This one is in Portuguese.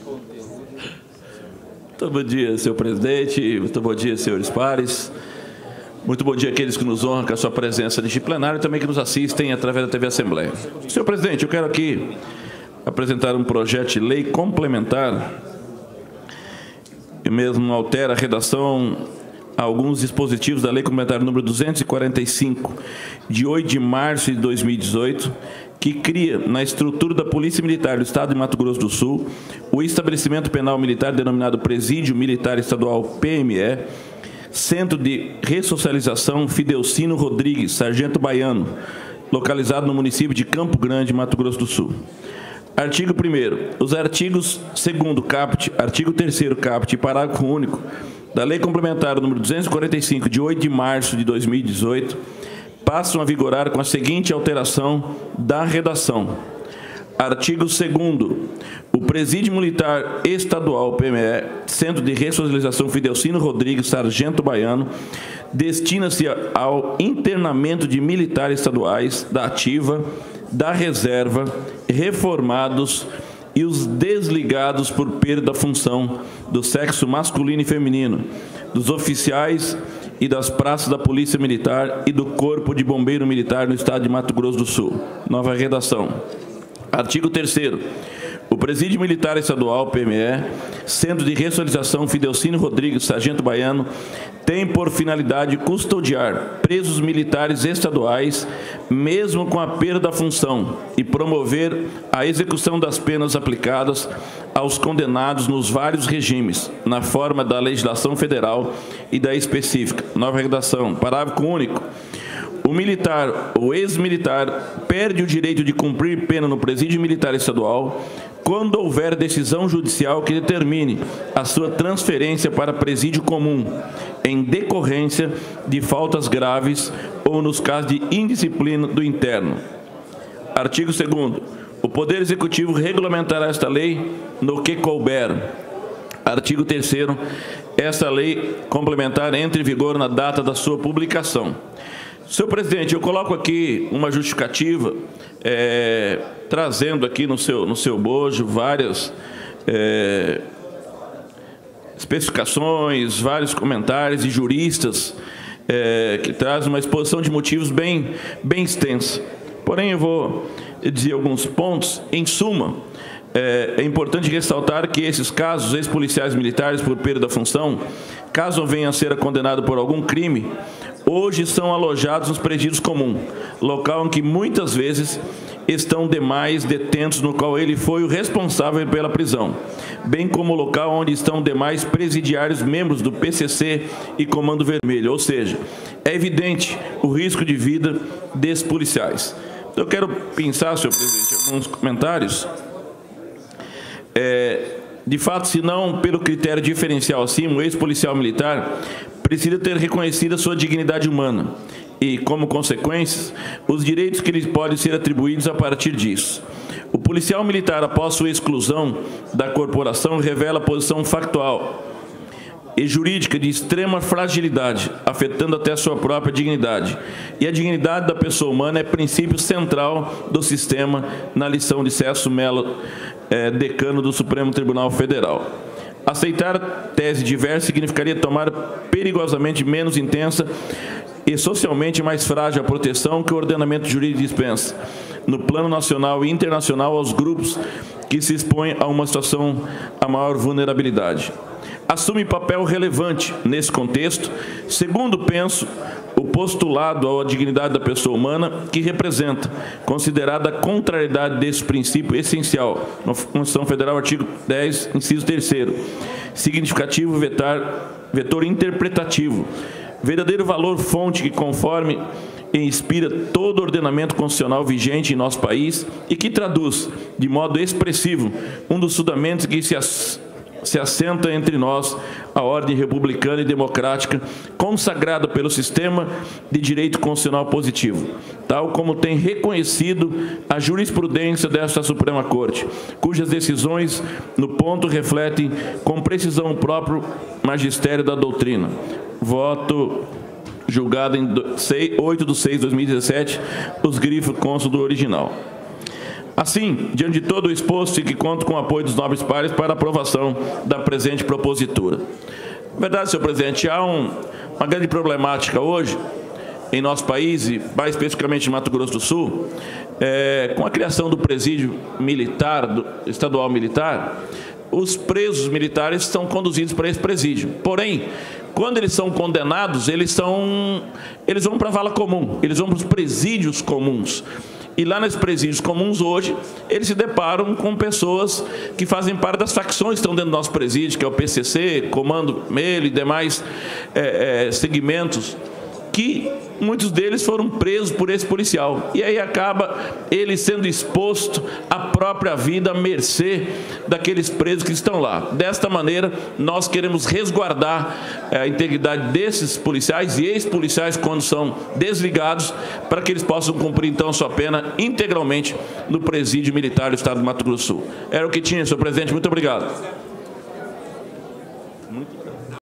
Muito bom dia, senhor presidente. Muito bom dia, senhores pares. Muito bom dia àqueles que nos honram com a sua presença neste plenário e também que nos assistem através da TV Assembleia. Senhor presidente, eu quero aqui apresentar um projeto de lei complementar que mesmo altera a redação a alguns dispositivos da Lei Complementar número 245, de 8 de março de 2018, que cria, na estrutura da Polícia Militar do Estado de Mato Grosso do Sul, o estabelecimento penal militar denominado Presídio Militar Estadual PME, Centro de Ressocialização Fidelcino Rodrigues, Sargento Baiano, localizado no município de Campo Grande, Mato Grosso do Sul. Artigo 1º. Os artigos 2º caput, artigo 3º caput e parágrafo único da Lei Complementar número 245, de 8 de março de 2018, passam a vigorar com a seguinte alteração da redação. Artigo 2º. O Presídio Militar Estadual PME, Centro de Ressocialização Fidelcino Rodrigues, Sargento Baiano, destina-se ao internamento de militares estaduais da ativa, da reserva, reformados e os desligados por perda da função do sexo masculino e feminino, dos oficiais e das praças da Polícia Militar e do Corpo de Bombeiro Militar no Estado de Mato Grosso do Sul. Nova redação. Artigo 3º. O Presídio Militar Estadual, PME, Centro de Ressocialização Fidelcino Rodrigues, Sargento Baiano, tem por finalidade custodiar presos militares estaduais, mesmo com a perda da função, e promover a execução das penas aplicadas aos condenados nos vários regimes, na forma da legislação federal e da específica. Nova redação. Parágrafo único. O militar ou ex-militar perde o direito de cumprir pena no Presídio Militar Estadual quando houver decisão judicial que determine a sua transferência para presídio comum, em decorrência de faltas graves ou nos casos de indisciplina do interno. Artigo 2º. O Poder Executivo regulamentará esta lei no que couber. Artigo 3º. Esta lei complementar entra em vigor na data da sua publicação. Senhor presidente, eu coloco aqui uma justificativa, trazendo aqui no seu bojo várias especificações, vários comentários de juristas que trazem uma exposição de motivos bem extensa. Porém, eu vou dizer alguns pontos. Em suma, é importante ressaltar que esses casos, ex-policiais militares por perda da função, caso venham a ser condenados por algum crime, hoje são alojados nos presídios comuns, local em que muitas vezes estão demais detentos, no qual ele foi o responsável pela prisão, bem como o local onde estão demais presidiários membros do PCC e Comando Vermelho, ou seja, é evidente o risco de vida desses policiais. Então, eu quero pensar, senhor presidente, alguns comentários. De fato, se não pelo critério diferencial acima, o ex-policial militar precisa ter reconhecida sua dignidade humana e, como consequência, os direitos que lhes podem ser atribuídos a partir disso. O policial militar, após sua exclusão da corporação, revela posição factual e jurídica de extrema fragilidade, afetando até a sua própria dignidade. E a dignidade da pessoa humana é princípio central do sistema, na lição de Celso Mello, decano do Supremo Tribunal Federal. Aceitar tese diversa significaria tomar perigosamente menos intensa e socialmente mais frágil a proteção que o ordenamento jurídico dispensa, no plano nacional e internacional, aos grupos que se expõem a uma situação a maior vulnerabilidade. Assume papel relevante nesse contexto, segundo penso, o postulado à dignidade da pessoa humana, que representa, considerada a contrariedade desse princípio essencial, na Constituição Federal, artigo 10, inciso 3º, significativo vetor interpretativo, verdadeiro valor fonte que conforme e inspira todo o ordenamento constitucional vigente em nosso país e que traduz, de modo expressivo, um dos fundamentos que se assenta entre nós a ordem republicana e democrática consagrada pelo sistema de direito constitucional positivo, tal como tem reconhecido a jurisprudência desta Suprema Corte, cujas decisões no ponto refletem com precisão o próprio magistério da doutrina. Voto julgado em 8/6/2017, os grifos constam do original. Assim, diante de todo o exposto e que conto com o apoio dos nobres pares para a aprovação da presente propositura. Na verdade, senhor presidente, há uma grande problemática hoje em nosso país, e mais especificamente em Mato Grosso do Sul, com a criação do presídio militar, estadual militar, os presos militares são conduzidos para esse presídio. Porém, quando eles são condenados, eles vão para a vala comum, eles vão para os presídios comuns. E lá nos presídios comuns hoje, eles se deparam com pessoas que fazem parte das facções que estão dentro do nosso presídio, que é o PCC, Comando Vermelho e demais segmentos, que muitos deles foram presos por esse policial. E aí acaba ele sendo exposto à própria vida, à mercê daqueles presos que estão lá. Desta maneira, nós queremos resguardar a integridade desses policiais e ex-policiais quando são desligados, para que eles possam cumprir, então, sua pena integralmente no presídio militar do Estado do Mato Grosso do Sul. Era o que tinha, senhor presidente. Muito obrigado.